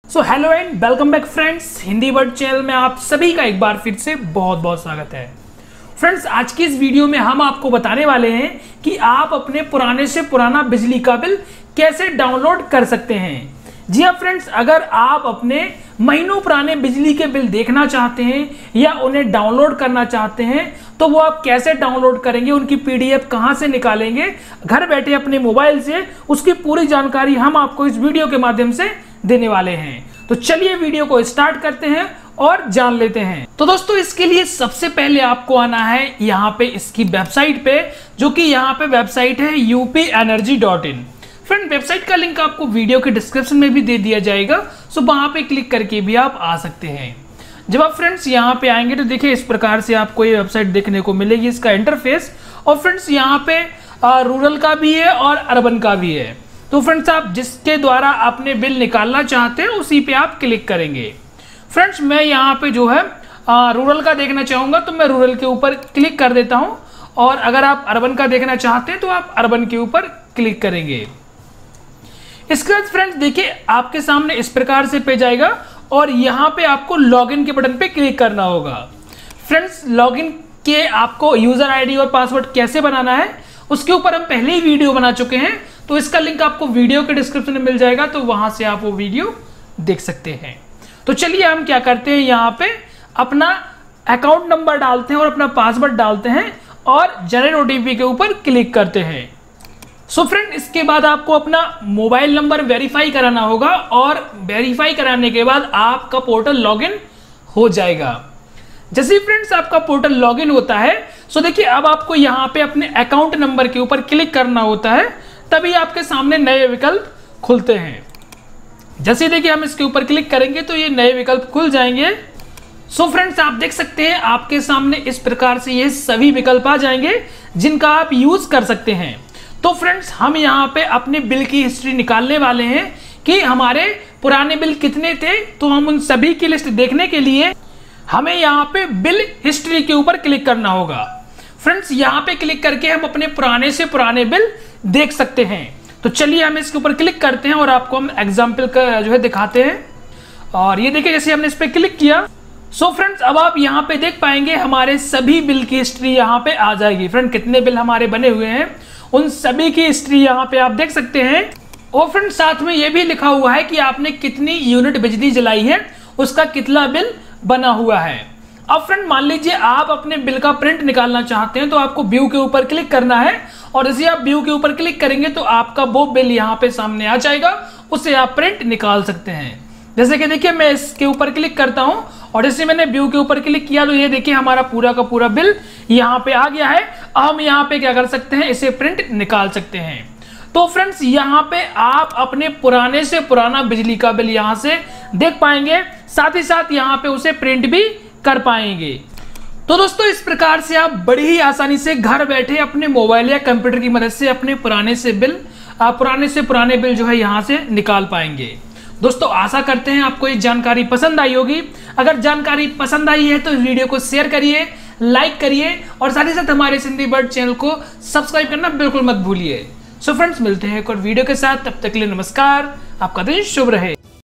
So hello and welcome back friends, Hindi word channel में आप सभी का एक बार फिर से बहुत बहुत स्वागत है। फ्रेंड्स, आज की इस वीडियो में हम आपको बताने वाले हैं कि आप अपने पुराने से पुराना बिजली का बिल कैसे डाउनलोड कर सकते हैं। जी हाँ फ्रेंड्स, अगर आप अपने महीनों पुराने बिजली के बिल देखना चाहते हैं या उन्हें डाउनलोड करना चाहते हैं तो वो आप कैसे डाउनलोड करेंगे, उनकी पीडीएफ कहां से निकालेंगे घर बैठे अपने मोबाइल से, उसकी पूरी जानकारी हम आपको इस वीडियो के माध्यम से देने वाले हैं। तो चलिए वीडियो को स्टार्ट करते हैं और जान लेते हैं। तो दोस्तों, इसके लिए सबसे पहले आपको आना है यहाँ पे इसकी वेबसाइट पे, जो कि यहाँ पे वेबसाइट है upenergy.in। फ्रेंड, वेबसाइट का लिंक आपको वीडियो के डिस्क्रिप्शन में भी दे दिया जाएगा, सो वहां पे क्लिक करके भी आप आ सकते हैं। जब आप फ्रेंड्स यहाँ पे आएंगे तो देखिए इस प्रकार से आपको ये वेबसाइट देखने को मिलेगी, इसका इंटरफेस। और फ्रेंड्स यहाँ पे रूरल का भी है और अर्बन का भी है। तो फ्रेंड्स, आप जिसके द्वारा अपने बिल निकालना चाहते हैं उसी पे आप क्लिक करेंगे। फ्रेंड्स, मैं यहाँ पे जो है रूरल का देखना चाहूंगा तो मैं रूरल के ऊपर क्लिक कर देता हूँ, और अगर आप अर्बन का देखना चाहते हैं तो आप अर्बन के ऊपर क्लिक करेंगे। इसके बाद फ्रेंड्स देखिए आपके सामने इस प्रकार से पेज आएगा और यहाँ पे आपको लॉगिन के बटन पे क्लिक करना होगा। फ्रेंड्स, लॉगिन के आपको यूजर आईडी और पासवर्ड कैसे बनाना है उसके ऊपर हम पहले ही वीडियो बना चुके हैं, तो इसका लिंक आपको वीडियो के डिस्क्रिप्शन में मिल जाएगा, तो वहां से आप वो वीडियो देख सकते हैं। तो चलिए हम क्या करते हैं, यहाँ पे अपना अकाउंट नंबर डालते हैं और अपना पासवर्ड डालते हैं और जनरेट ओटीपी के ऊपर क्लिक करते हैं। सो फ्रेंड, इसके बाद आपको अपना मोबाइल नंबर वेरीफाई कराना होगा और वेरीफाई कराने के बाद आपका पोर्टल लॉगिन हो जाएगा। जैसे ही फ्रेंड्स आपका पोर्टल लॉगिन होता है, सो देखिए अब आपको यहाँ पे अपने अकाउंट नंबर के ऊपर क्लिक करना होता है, तभी आपके सामने नए विकल्प खुलते हैं। जैसे देखिए हम इसके ऊपर क्लिक करेंगे तो ये नए विकल्प खुल जाएंगे। सो फ्रेंड्स, आप देख सकते हैं आपके सामने इस प्रकार से ये सभी विकल्प आ जाएंगे जिनका आप यूज कर सकते हैं। तो फ्रेंड्स, हम यहाँ पे अपने बिल की हिस्ट्री निकालने वाले हैं कि हमारे पुराने बिल कितने थे। तो हम उन सभी की लिस्ट देखने के लिए हमें यहाँ पे बिल हिस्ट्री के ऊपर क्लिक करना होगा। फ्रेंड्स, यहाँ पे क्लिक करके हम अपने पुराने से पुराने बिल देख सकते हैं। तो चलिए हम इसके ऊपर क्लिक करते हैं और आपको हम एग्जाम्पल का जो है दिखाते हैं। और ये देखिए जैसे हमने इस पर क्लिक किया, सो फ्रेंड्स अब आप यहाँ पे देख पाएंगे हमारे सभी बिल की हिस्ट्री यहाँ पे आ जाएगी। फ्रेंड, कितने बिल हमारे बने हुए हैं उन सभी की हिस्ट्री यहाँ पे आप देख सकते हैं। और फ्रेंड, साथ में ये भी लिखा हुआ है कि आपने कितनी यूनिट बिजली जलाई है, उसका कितना बिल बना हुआ है। अब फ्रेंड, मान लीजिए आप अपने बिल का प्रिंट निकालना चाहते हैं तो आपको व्यू के ऊपर क्लिक करना है, और जैसे आप व्यू के ऊपर क्लिक करेंगे तो आपका वो बिल यहाँ पे सामने आ जाएगा, उससे आप प्रिंट निकाल सकते हैं। जैसे कि देखिए मैं इसके ऊपर क्लिक करता हूं और जैसे मैंने व्यू के ऊपर क्लिक किया तो ये देखिए हमारा पूरा का पूरा बिल यहाँ पे आ गया है। हम यहाँ पे क्या कर सकते हैं, इसे प्रिंट निकाल सकते हैं। तो फ्रेंड्स, यहाँ पे आप अपने पुराने से पुराना बिजली का बिल यहाँ से देख पाएंगे, साथ ही साथ यहाँ पे उसे प्रिंट भी कर पाएंगे। तो दोस्तों, इस प्रकार से आप बड़ी ही आसानी से घर बैठे अपने मोबाइल या कंप्यूटर की मदद से अपने पुराने से पुराने बिल जो है यहाँ से निकाल पाएंगे। दोस्तों, आशा करते हैं आपको ये जानकारी पसंद आई होगी। अगर जानकारी पसंद आई है तो इस वीडियो को शेयर करिए, लाइक करिए और साथ ही साथ हमारे हिंदी वर्ड चैनल को सब्सक्राइब करना बिल्कुल मत भूलिए। सो फ्रेंड्स, मिलते हैं एक और वीडियो के साथ, तब तक के लिए नमस्कार, आपका दिन शुभ रहे।